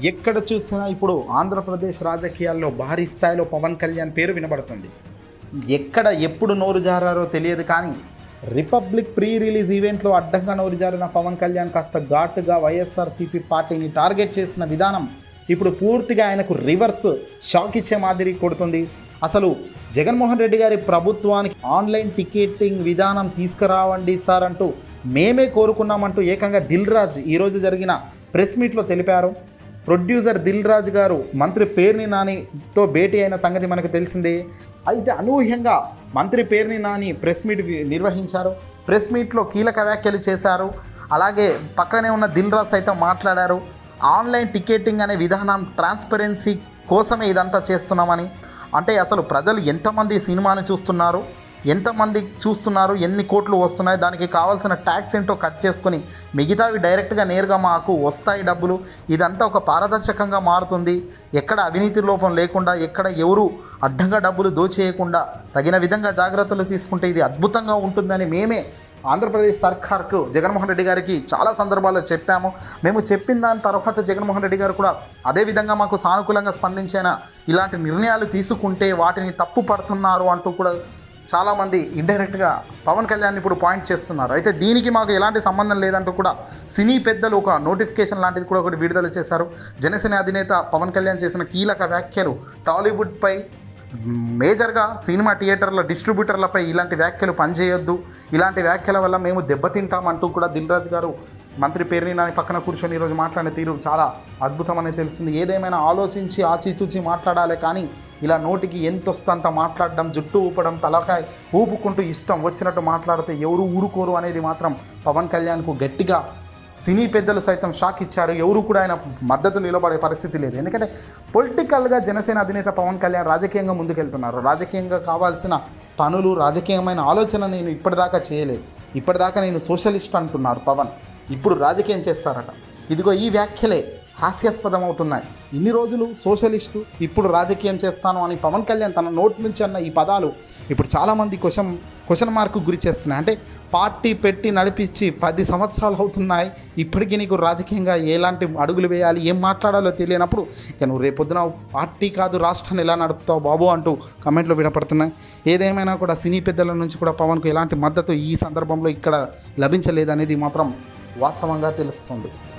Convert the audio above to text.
ఎక్కడ చూసినా ఇప్పుడు ఆంధ్రప్రదేశ్ రాజకీయాల్లో భారీ స్థాయిలో పవన్ కళ్యాణ్ పేరు వినబడుతుంది. ఎక్కడ ఎప్పుడు నోరు జారారో తెలియదు, కానీ రిపబ్లిక్ ప్రీ రిలీజ్ ఈవెంట్లో అడ్డంగా నోరు జారిన పవన్ కళ్యాణ్ కాస్త ఘాటుగా వైఎస్ఆర్సీపీ పార్టీని టార్గెట్ చేసిన విధానం ఇప్పుడు పూర్తిగా ఆయనకు రివర్స్ షాక్ ఇచ్చే మాదిరి కొడుతుంది. అసలు జగన్మోహన్ రెడ్డి గారి ప్రభుత్వానికి ఆన్లైన్ టికెటింగ్ విధానం తీసుకురావండి సార్ అంటూ మేమే కోరుకున్నామంటూ ఏకంగా దిల్ రాజు ఈరోజు జరిగిన ప్రెస్ మీట్లో తెలిపారు. ప్రొడ్యూసర్ దిల్ రాజు గారు మంత్రి పేర్ని నానితో భేటీ అయిన సంగతి మనకు తెలిసిందే. అయితే అనూహ్యంగా మంత్రి పేర్ని నాని ప్రెస్ మీట్ నిర్వహించారు. ప్రెస్ మీట్లో కీలక వ్యాఖ్యలు చేశారు. అలాగే పక్కనే ఉన్న దిల్ రాజు సైతం మాట్లాడారు. ఆన్లైన్ టికెటింగ్ అనే విధానం ట్రాన్స్పరెన్సీ కోసమే ఇదంతా చేస్తున్నామని, అంటే అసలు ప్రజలు ఎంతమంది సినిమాని చూస్తున్నారు, ఎన్ని కోట్లు వస్తున్నాయి, దానికి కావాల్సిన ట్యాక్స్ ఏంటో కట్ చేసుకొని మిగతావి డైరెక్ట్గా నేరుగా మాకు వస్తాయి డబ్బులు. ఇదంతా ఒక పారదర్శకంగా మారుతుంది. ఎక్కడ అవినీతి లోపం లేకుండా, ఎక్కడ ఎవరు అడ్డంగా డబ్బులు దోచేయకుండా తగిన విధంగా జాగ్రత్తలు తీసుకుంటే ఇది అద్భుతంగా ఉంటుందని మేమే ఆంధ్రప్రదేశ్ సర్కార్కు జగన్మోహన్ రెడ్డి గారికి చాలా సందర్భాల్లో చెప్పాము. మేము చెప్పిన దాని తర్వాత జగన్మోహన్ రెడ్డి గారు కూడా అదేవిధంగా మాకు సానుకూలంగా స్పందించిన ఇలాంటి నిర్ణయాలు తీసుకుంటే వాటిని తప్పు పడుతున్నారు అంటూ కూడా చాలామంది ఇండైరెక్ట్గా పవన్ కళ్యాణ్ ఇప్పుడు పాయింట్ చేస్తున్నారు. అయితే దీనికి మాకు ఎలాంటి సంబంధం లేదంటూ కూడా సినీ పెద్దలు ఒక నోటిఫికేషన్ లాంటిది కూడా ఒకటి విడుదల చేశారు. జనసేన అధినేత పవన్ కళ్యాణ్ చేసిన కీలక వ్యాఖ్యలు టాలీవుడ్పై, మేజర్గా సినిమా థియేటర్ల డిస్ట్రిబ్యూటర్లపై ఇలాంటి వ్యాఖ్యలు పనిచేయొద్దు, ఇలాంటి వ్యాఖ్యల వల్ల మేము దెబ్బతింటామంటూ కూడా దిల్ రాజు గారు మంత్రి పేర్ని నాని పక్కన కూర్చొని ఈరోజు మాట్లాడిన తీరు చాలా అద్భుతమని తెలిసింది. ఏదేమైనా ఆలోచించి ఆచితూచి మాట్లాడాలి, కానీ ఇలా నోటికి ఎంత వస్తే అంత మాట్లాడడం, జుట్టు ఊపడం, తలకాయ ఊపుకుంటూ ఇష్టం వచ్చినట్టు మాట్లాడితే ఎవరు ఊరుకోరు అనేది మాత్రం పవన్ కళ్యాణ్కు గట్టిగా సినీ పెద్దలు సైతం షాక్ ఇచ్చారు. ఎవరు కూడా ఆయన మద్దతు నిలబడే పరిస్థితి లేదు. ఎందుకంటే పొలిటికల్గా జనసేన అధినేత పవన్ కళ్యాణ్ రాజకీయంగా ముందుకెళ్తున్నారు. రాజకీయంగా కావాల్సిన పనులు, రాజకీయమైన ఆలోచన నేను ఇప్పటిదాకా చేయలేదు, ఇప్పటిదాకా నేను సోషలిస్ట్ అంటున్నారు పవన్, ఇప్పుడు రాజకీయం చేస్తారట. ఇదిగో ఈ వ్యాఖ్యలే హాస్యాస్పదం అవుతున్నాయి. ఇన్ని రోజులు సోషలిస్టు, ఇప్పుడు రాజకీయం చేస్తాను అని పవన్ కళ్యాణ్ తన నోటి నుంచి అన్న ఈ పదాలు ఇప్పుడు చాలామంది క్వశ్చన్ మార్కు గురి చేస్తున్నాయి. అంటే పార్టీ పెట్టి నడిపించి 10 సంవత్సరాలు అవుతున్నాయి, ఇప్పటికీ నీకు రాజకీయంగా ఎలాంటి అడుగులు వేయాలి, ఏం మాట్లాడాలో తెలియనప్పుడు ఇక నువ్వు రేపొద్దున పార్టీ కాదు రాష్ట్రాన్ని ఎలా నడుపుతావు బాబు అంటూ కమెంట్లు వినపడుతున్నాయి. ఏదేమైనా కూడా సినీ పెద్దల నుంచి కూడా పవన్కు ఎలాంటి మద్దతు ఈ సందర్భంలో ఇక్కడ లభించలేదనేది మాత్రం వాస్తవంగా తెలుస్తుంది.